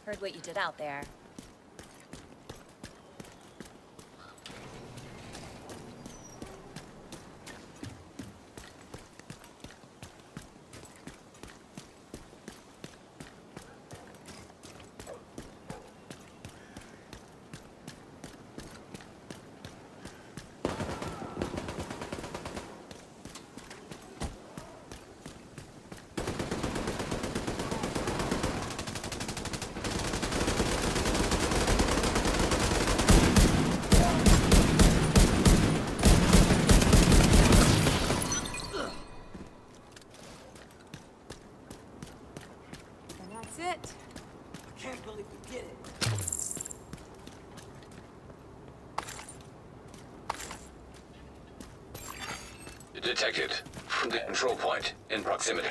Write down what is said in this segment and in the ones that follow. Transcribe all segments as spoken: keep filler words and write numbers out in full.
Heard what you did out there. It. I can't believe we did it. Detected from the control point in proximity.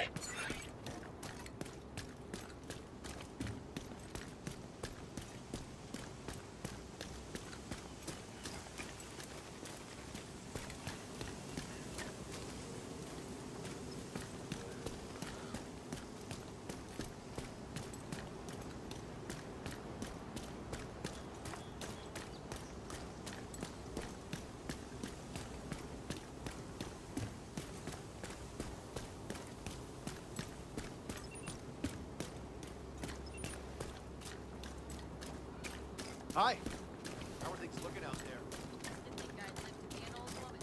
Hi. How are things looking out there? Didn't think I'd live to be an old woman.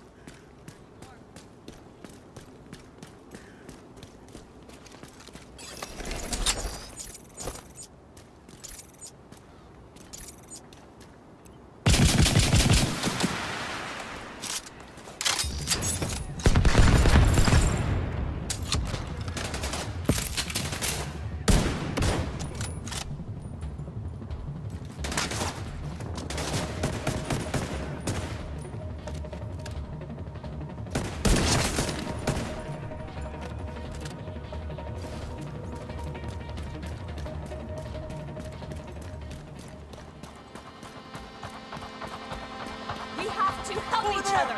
We have to help each other!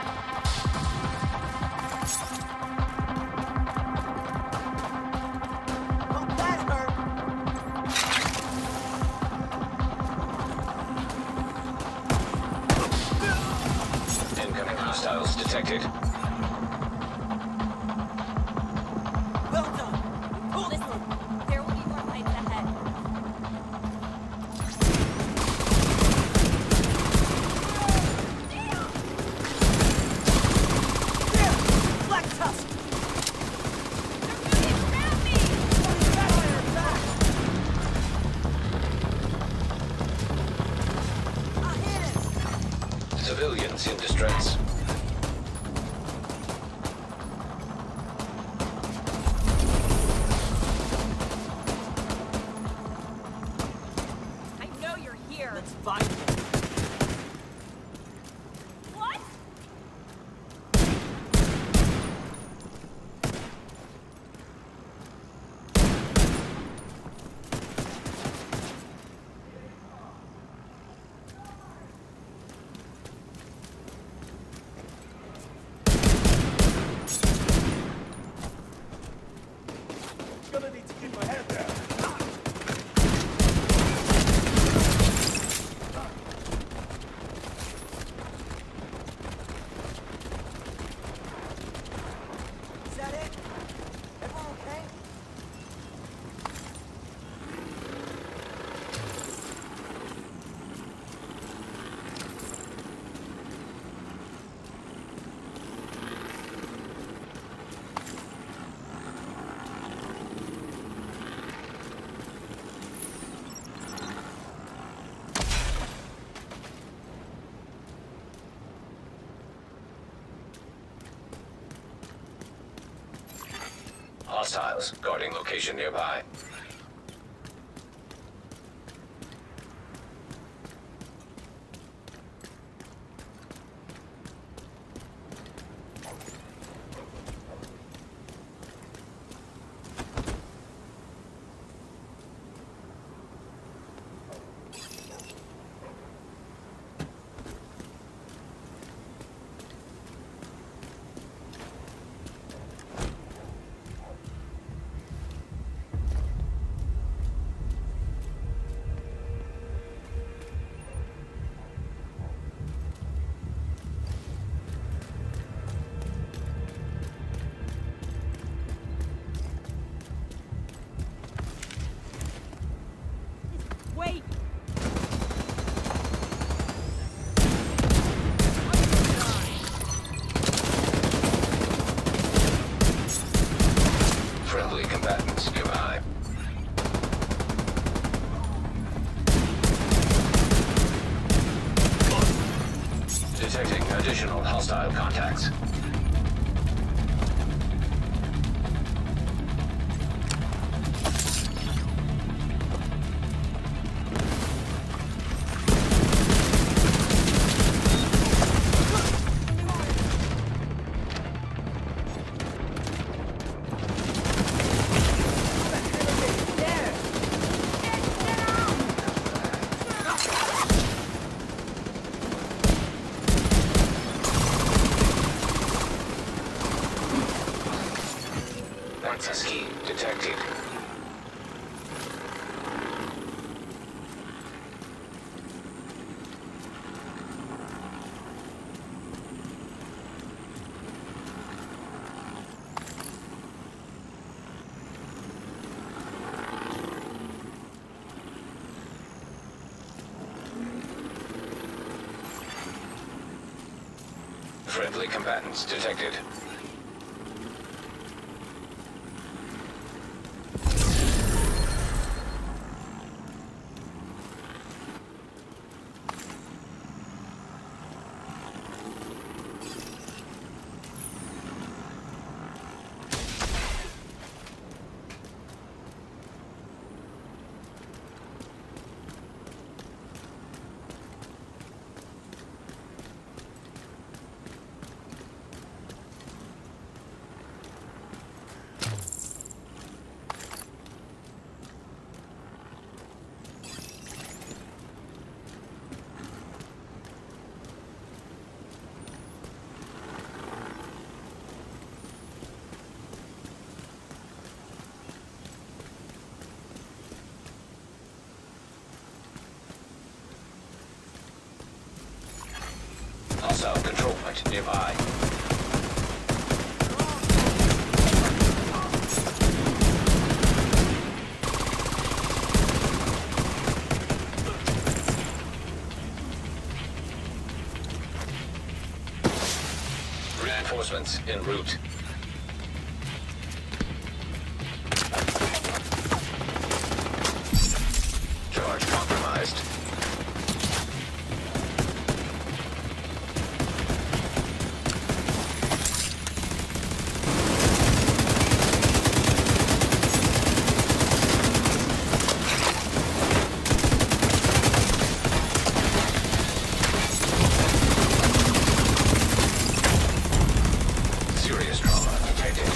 Oh, that hurt. Incoming hostiles detected. Well done. Pull Listen, through. there will be more fights ahead. There! Black Tusk! They're moving around me! Fire back! I hit it! Civilians in distress. I know you're here. Let's find them. What? Gonna need to get my head down. Is that it? Everyone okay? Hostiles guarding location nearby. combatants nearby. Detecting additional hostile contacts. Access key detected. Friendly combatants detected. Hostile control point nearby. Reinforcements en route. Charge compromised. Serious trauma detected.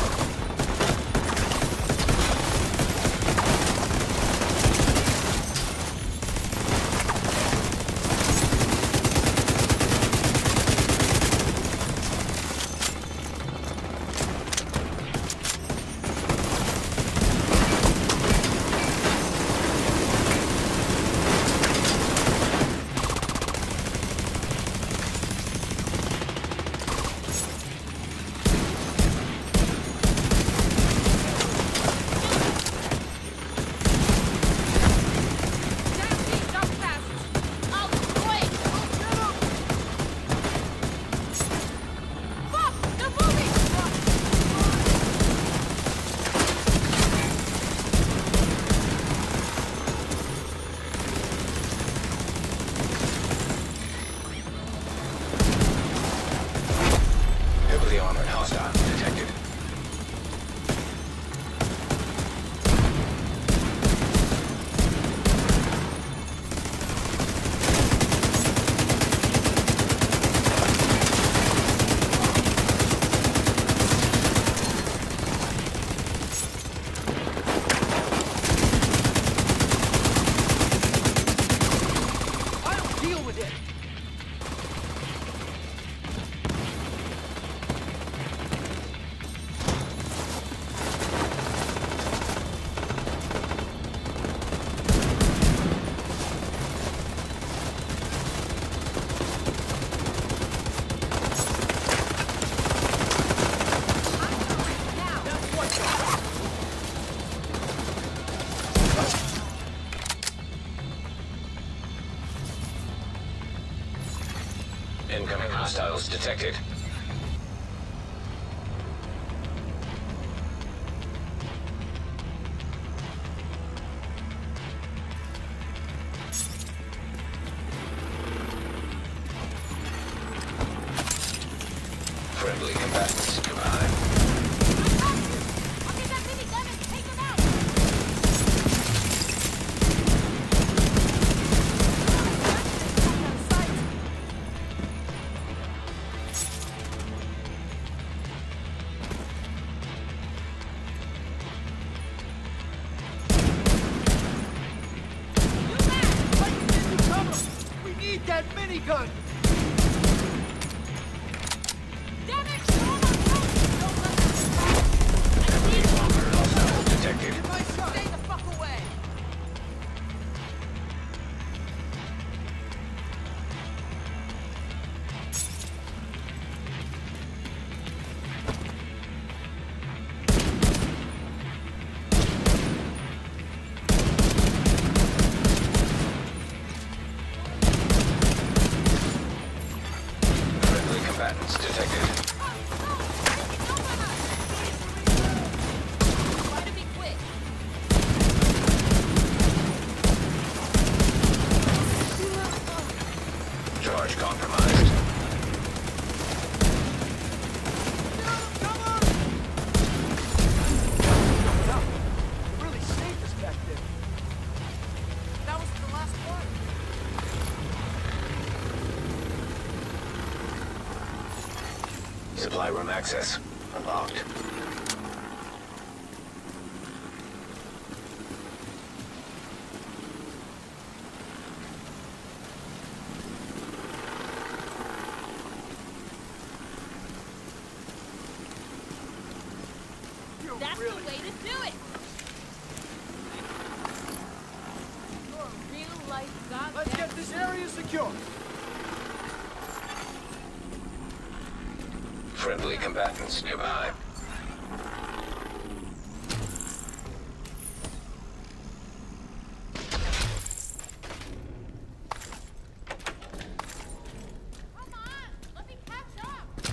Heavily armored hostile detected. I'll deal with it! Incoming hostiles detected. minigun! Damn it! Don't let them fight! I need Hostile detected. Get my shot! Stay the fuck away! Friendly combatants detected. Try to be quick. Charge compromised. Wow, it really saved us back there. That was the last one. Supply room access unlocked. You're That's really... the way to do it. You're a real life goddamn. Let's get this area secure. Friendly combatants nearby. Come on, let me catch up.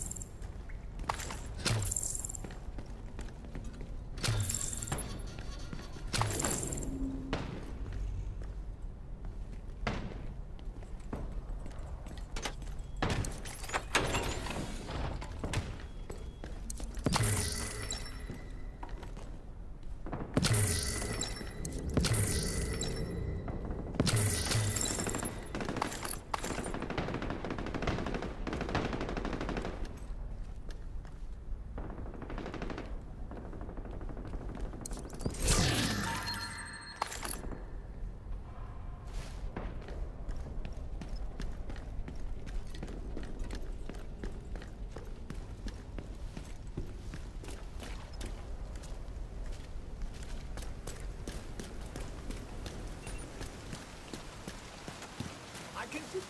I can do...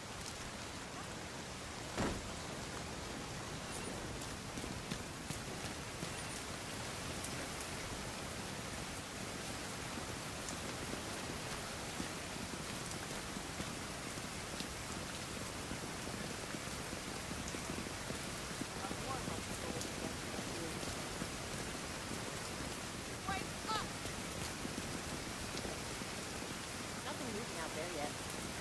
Wait up. Nothing moving out there yet.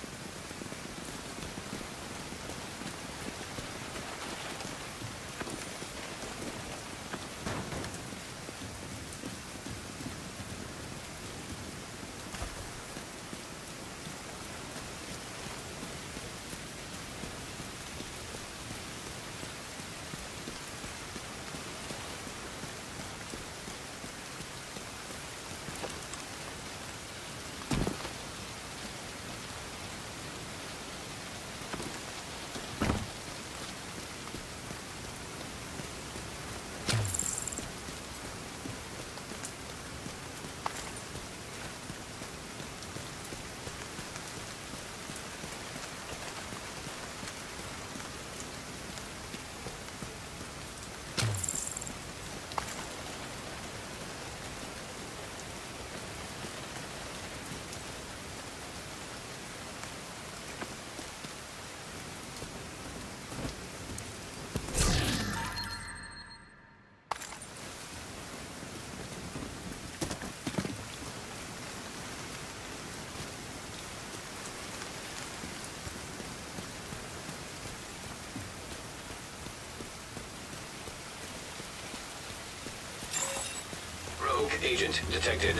Rogue agent detected.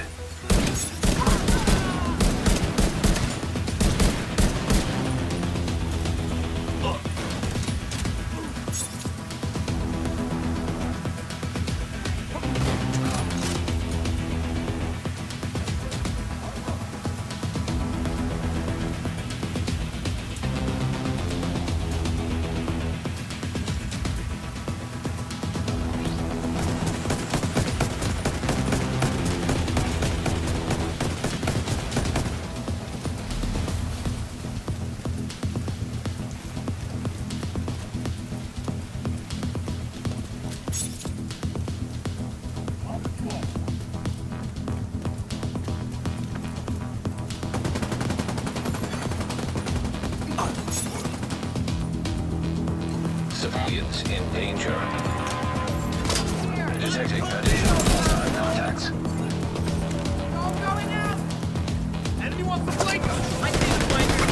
in danger. Detecting additional hostile contacts. All going out! Enemy wants to flank us! I see the flanker.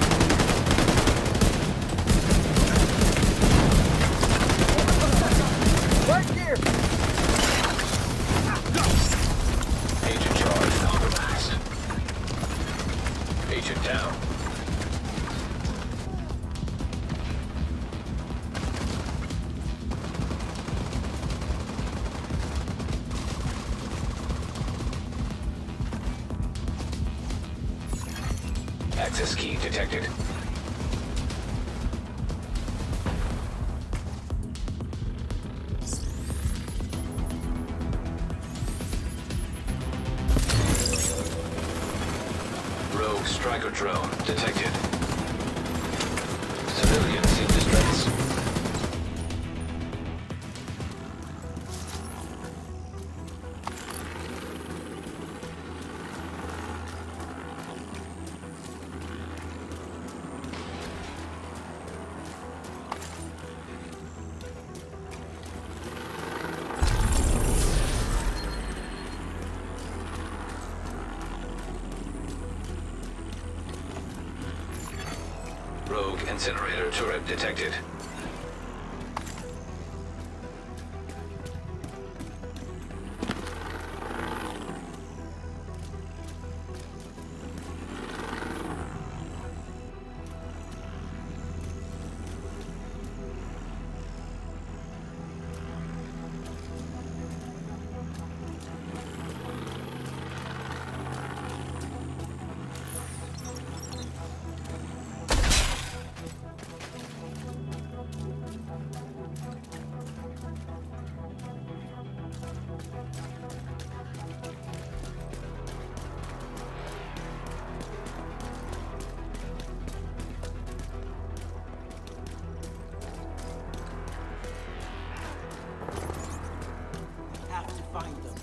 Right here! Agent charge compromised. Agent down. Access key detected. Rogue striker drone detected. Civilians in distress. Rogue incinerator turret detected. Have to find them.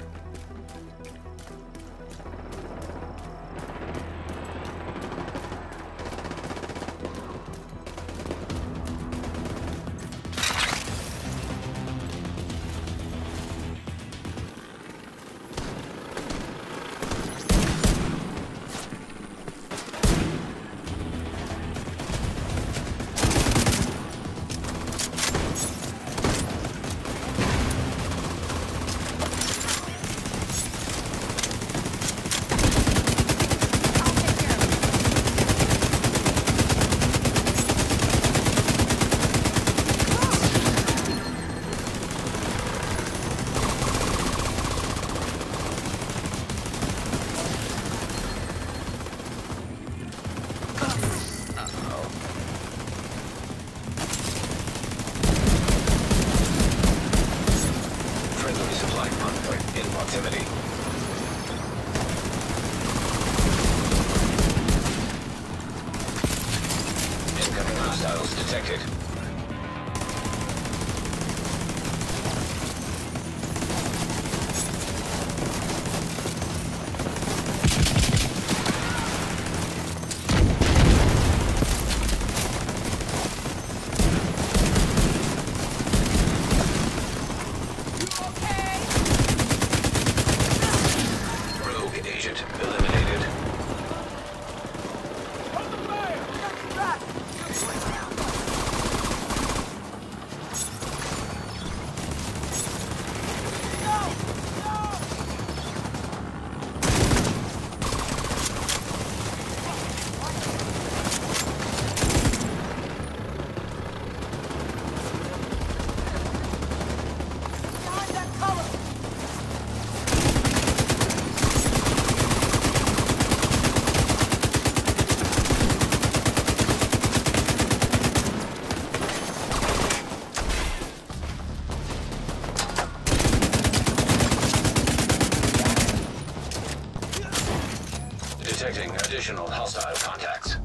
Friendly supply convoy in proximity. Incoming hostiles detected. Rogue agent eliminated. Hold the fire! Back! Find that color! Detecting additional hostile contacts.